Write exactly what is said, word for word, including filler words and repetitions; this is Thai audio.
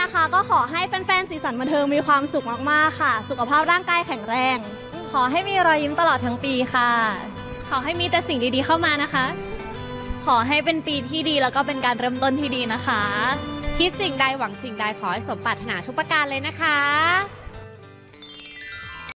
นะคะก็ขอให้แฟนๆสีสันบันเทิงมีความสุขมากๆค่ะสุขภาพร่างกายแข็งแรงขอให้มีรอยยิ้มตลอดทั้งปีค่ะขอให้มีแต่สิ่งดีๆเข้ามานะคะขอให้เป็นปีที่ดีแล้วก็เป็นการเริ่มต้นที่ดีนะคะคิดสิ่งใดหวังสิ่งใดขอให้สมปรารถนาทุกประการเลยนะคะ